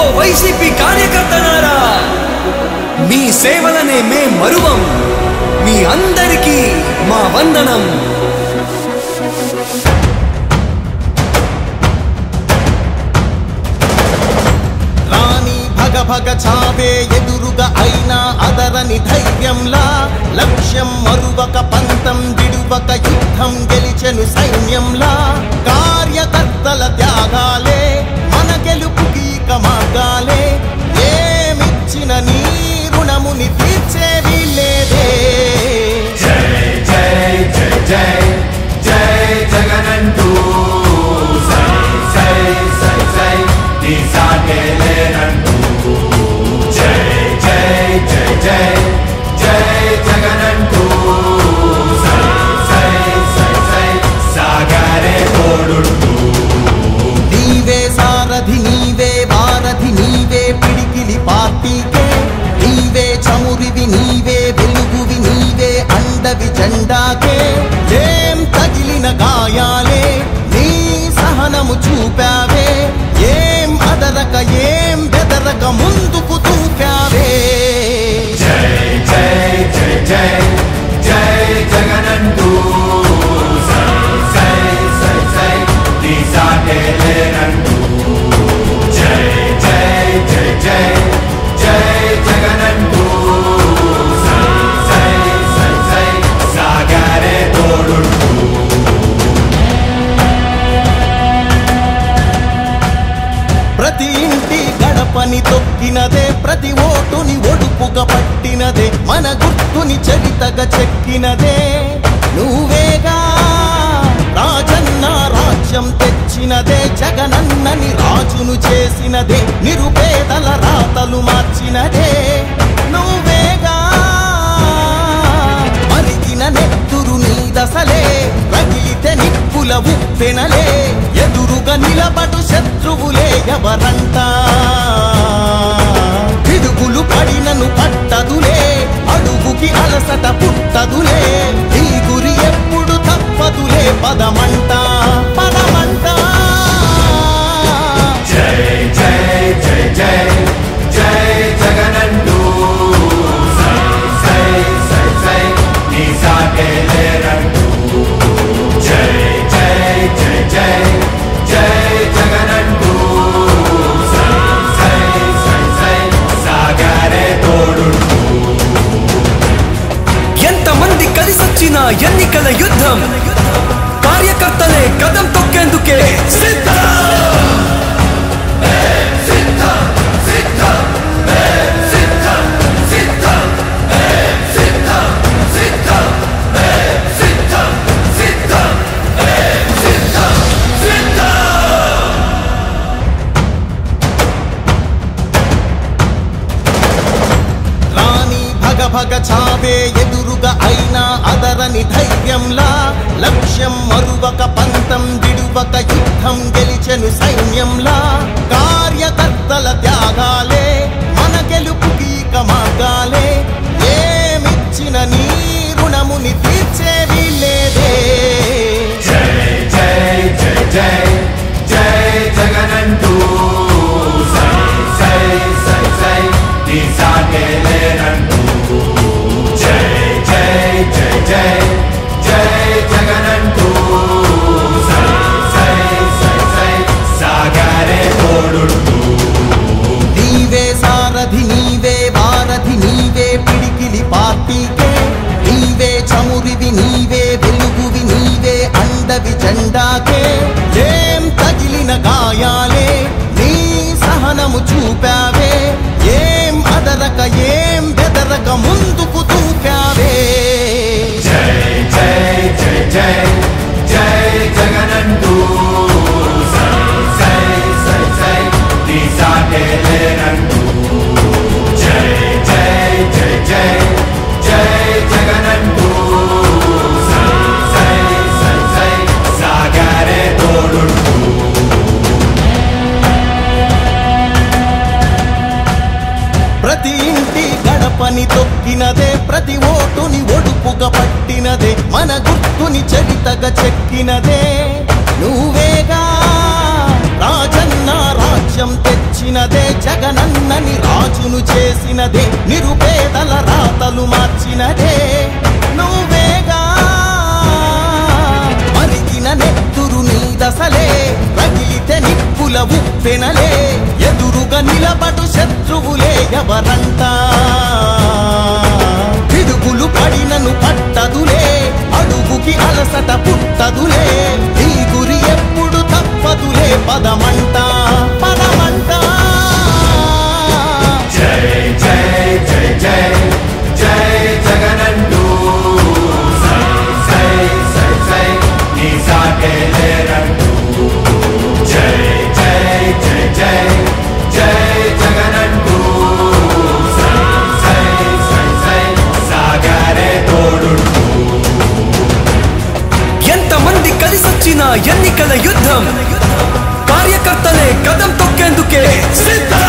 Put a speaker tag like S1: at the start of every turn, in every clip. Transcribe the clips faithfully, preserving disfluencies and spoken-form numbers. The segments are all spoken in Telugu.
S1: వైసీపీ కార్యకర్తలారా, మీ సేవలనే మే మరువం. మీ అందరికీ మా వందనం.
S2: భగ భగ చావే ఎదురుగా అయినా అదరని ధైర్యంలా, లక్ష్యం మరువక పంతం విడువక యుద్ధం గెలిచెను సైన్యంలా. కార్యకర్తల త్యాగాలే మన గెలుపుకి ఇక మార్గాలే. ఏమిచ్చిన నీ రుణముని తీర్చేవి లేదే.
S3: జై జై జై జై జై జగనంటూ సై సై సై సై నీ సాటే లేనంటూ. జై జై జై జై జై జగనంటూ సై సై సై సై సాగరే తోడుంటూ.
S2: నీవే సారథి నీవే వారధి నీవే పిడికిలి పార్టీకే. నీవే చమురివి నీవే వెలుగువి నీవే అండవి జెండాకే. ఏం తగిలిన గాయాలే నీ సహనము చూపావే. ఏం అదరక ఏం బెదరక ముందుకు దూకావే.
S3: జై జై జై జై జై జగనంటూ సై సై సై సై నీ సాటే లేనంటూ. జై జై జై జై జై జగనంటూ సై సై సై సై సాగరే తోడుంటూ.
S2: ప్రతి ఇంటి గడపని తొక్కినదే, ప్రతి ఓటుని ఒడుపుగా పట్టినదే, మన గుర్తుని చరితగా చెక్కినదే నువ్వేగా. రాజన్న రాజ్యం తెచ్చినదే, జగనన్నని రాజును చేసినదే, నిరుపేదల రాతలు మార్చినదే నువ్వేగా. మరిగిన నెత్తురు నీ దశలే, రగిలితే నిప్పుల ఉప్పెనలే. ఎదురుగా నిలబడు శత్రువులే ఎవరంట. పిడుగులు పడినను పట్టదులే, అడుగుకి అలసట పుట్టదులే. ఈ గురి ఎప్పుడు తప్పదులే, పదమంట పదమంట.
S3: జై జై జై జై జై జగనంటూ సై సై సై సై నీ సాటే లేనంటూ. జై జై జై జై జై జగనంటూ సై సై సై సై సాగరే తోడుంటూ.
S1: ఎంతమంది కలిసొచ్చిన ఎన్నికల యుద్ధం, కార్యకర్తలే కదం తొక్కేందుకే సిద్ధం.
S2: భగ చావే ఎదురుగా అయినా అదరని ధైర్యంలా, లక్ష్యం మరువక పంతం విడువక యుద్ధం గెలిచెను సైన్యంలా. కార్యకర్తల త్యాగాలే మన గెలుపుకి ఇక మార్గాలే. ఏమిచ్చిన నీ రుణముని తీర్చేవి లేదే.
S3: జై జై జై జై జై జగనంటూ సై సై సై సై నీ సాటే లేనంటూ. జై జై జై జై జై జగనంటూ సై సై సై సై సాగరే తోడుంటూ.
S2: నీవే సారథి నీవే వారధి నీవే పిడికిలి పార్టీకే. నీవే చమురివి నీవే వెలుగువి నీవే అండవి జెండాకే. ఏం తగిలిన గాయాలే నీ సహనము చూపావే. ఏం అదరక ఏం బెదరక ముందుకు దూకావే.
S3: జై జై జై జై జై జగనంటూ సై సై సై సై నీ సాటే లేనంటూ. జై జై జై జై జై జగనంటూ సై సై సై సై సాగరే తోడుంటూ.
S2: ప్రతి ఇంటి గడపని తొక్కినదే, ప్రతి ఓటు తెచ్చినదే జగనన్నని రాజును చేసినదే నిరుపేదల రాతలు మార్చినదే నువ్వేగా మరిగిన నెత్తురు నీ దశలే రగిలితే నిప్పుల ఉప్పెనలే ఎదురుగా నిలబడు శత్రువులే ఎవరంట పిడుగులు పడినను పట్టదులే అడుగుకి అలసట పుట్టదులే ఈ గురి ఎప్పుడు తప్పదులే పదమంట పదమంట
S3: జై జై జై జై జై జగనంటూ సై సై సై సై నీ సాటే లేరంటూ జై జై జై జై జై జగనంటూ సై సై సై సై సాగరే తోడుంటూ
S1: ఎంతమంది కలిసొచ్చిన ఎన్నికల యుద్ధం కార్యకర్తలే కదం తొక్కేందుకే సిద్ధం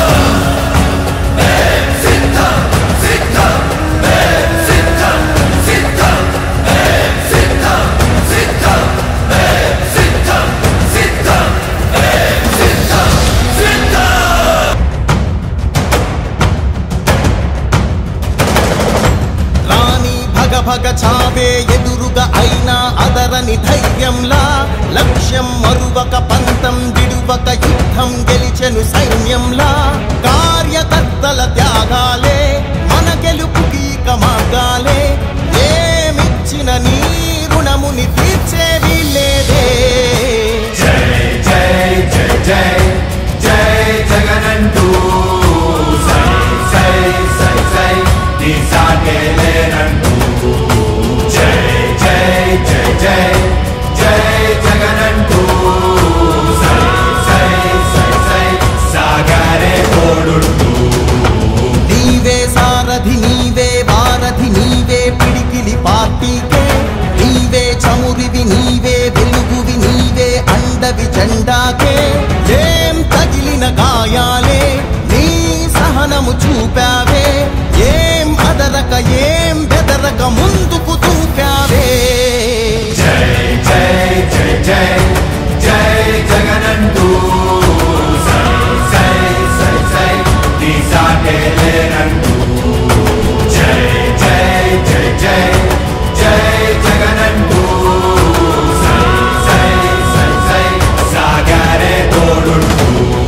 S2: భగ చావే ఎదురుగా అయినా అదరని ధైర్యంలా లక్ష్యం మరువక పంతం విడువక యుద్ధం గెలిచెను సైన్యంలా కార్యకర్తల త్యాగాలే మన గెలుపుకి మార్గాలే ఏమిచ్చిన నీ రుణముని తీర్చేవి లేదే
S3: జై జై జై జై జై జగనంటూ సై సై సై సై నీ సాటే లేరంటూ జై జై జై జై జై జగనంటూ సై సై సై సై సాగరే తోడుంటూ
S2: నీవే సారథి నీవే వారధి నీవే పిడికిలి పార్టీకే నీవే చమురివి నీవే వెలుగువి నీవే అండవి జెండాకే ఏం తగిలిన గాయాలే నీ సహనము చూపావే ఏం అదరక ఏం బెదరక ముందుకు దూకావే
S3: జై జై జై జై జై జగనంటూ సై సై సై సై నీ సాటే లేరంటూ జై జై జై జై జై జగనంటూ సై సై సై సై సాగరే తోడుంటూ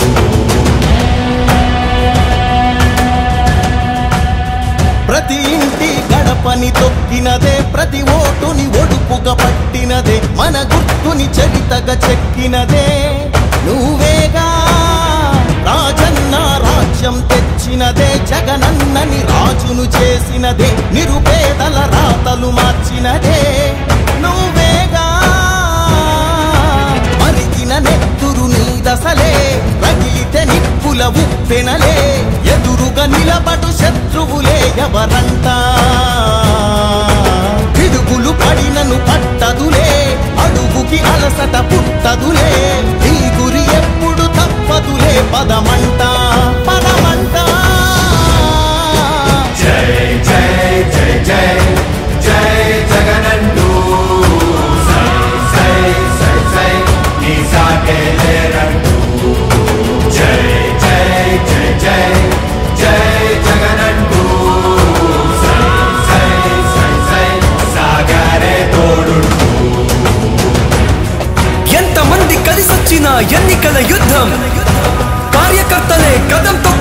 S2: ప్రతి ఇంటి గడపని తొక్కినదే ప్రతి ఓటుని ఒడుపుగా పట్టినదే మన గుర్తుని చరితగా చెక్కినదే నువ్వేగా రాజన్న రాజ్యం తెచ్చినదే జగనన్నని రాజును చేసినదే నిరుపేదల రాతలు మార్చినదే నువ్వేగా మరిగిన నెత్తురు నీ దశలే రగిలితే నిప్పుల ఉప్పెనలే ఎదురుగా నిలబడు శత్రువులే ఎవరంట పిడుగులు పడినను పట్టదులే అడుగుకి అలసట పుట్టదులే ఈ గురి ఎప్పుడు తప్పదులే పదమంట పదమంట
S3: జై జై జై జై జై జగనంటూ సై సై సై సై నీ సాటే లేరంటూ జై జై జై జై జై జగనంటూ సై సై సై సై సాగరే తోడుంటూ
S1: ఎంతమంది కలిసొచ్చిన ఎన్నికల యుద్ధం కార్యకర్తలే కదం